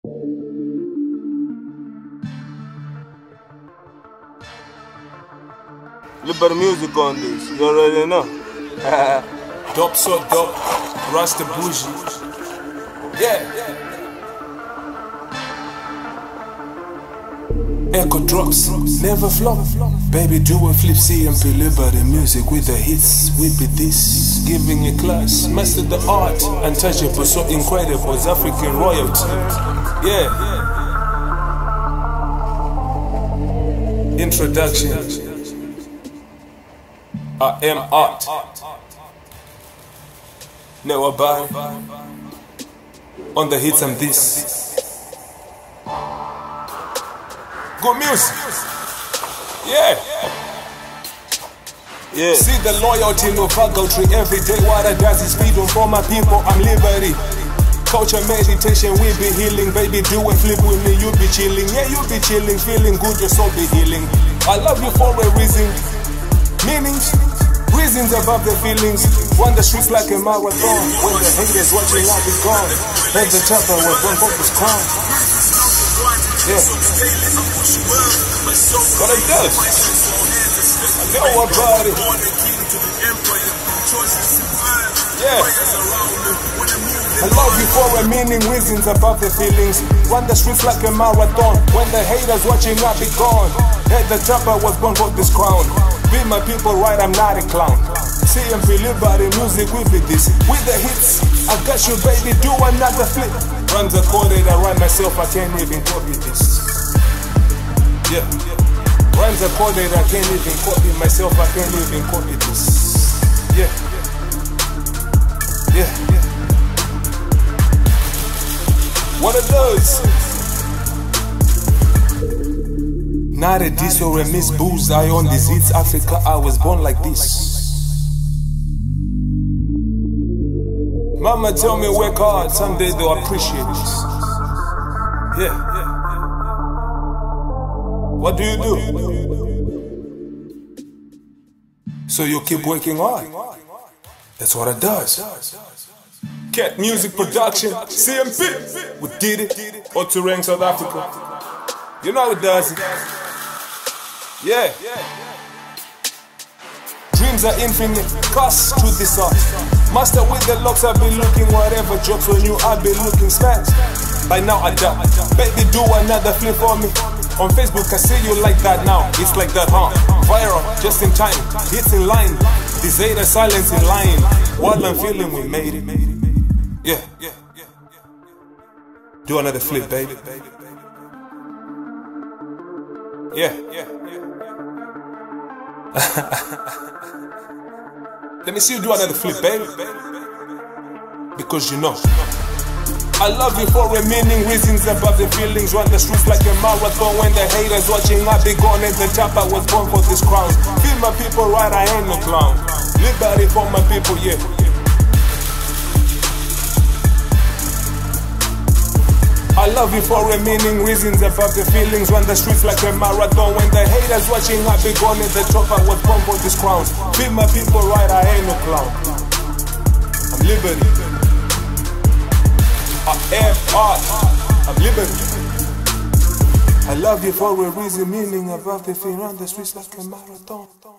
Little bit of music on this, you already know. Dope so dope, Rasta bougie. Yeah. Echo drops, never flop. Baby, do a flip, see and deliver the music with the hits. We be this, giving you class. Master the art, untouchable, so incredible. It's African royalty. Yeah. Introduction. I am art. Never buy. On the hits I'm this. Good music. Yeah. Yeah. See the loyalty, no faculty. Every day what I does is freedom for my people, I'm liberty. Culture, meditation, we be healing. Baby, do a flip with me, you be chilling. Yeah, you be chilling, feeling good, your soul be healing. I love you for a reason. Meanings, reasons above the feelings. Run the streets like a marathon. When the haters watching, I'll be gone. Let the top I was born for this crown. Yeah. But it does. I know about it. Yeah. I love you for a meaning, reasons above the feelings. Run the streets like a marathon. When the haters watching, I'll be gone. At the top I was born for this crown. Be my people right, I'm not a clown. See and believe by the music, we be this. With the hits, I got you baby, do another flip. Runs a code that I write myself, I can't even copy this. Yeah. Runs a code that I can't even copy myself, I can't even copy this. Yeah. Yeah. What it does. Not a diss or a miss, bullseye on these hits. Africa, I was born like this. Mama tell me work hard, someday they'll appreciate this. Yeah. What do you do? So you keep working hard. That's what it does. Cat Music Production, CMP. We did it. Oturang, South Africa. You know it does it. Yeah. Dreams are infinite, cast to this art. Master with the locks, I've been looking. Whatever jokes on you, I've been looking smash. By now I doubt. Baby, do another flip for me. On Facebook, I see you like that now. It's like that, huh? Viral, just in time. Hits in line. This haters silence in line. While I'm feeling, we made it. Yeah. Do another flip, baby. Yeah. Let me see you do another flip, baby. Because you know I love you for a meaning, reasons above the feelings. Run the streets like a marathon. When the haters watching, I be gone at the top. I was born for this crown. Feel my people right, I ain't no clown. Liberty for my people, yeah. I love you for a meaning, reasons above the feelings. Run the streets like a marathon. When the haters watching, I be gone at the top. I was born for this crown. Feel my people right, I ain't no clown. I'm liberty. I am art. I'm liberty. I love you for a reason, meaning above the feeling. Run the streets like a marathon.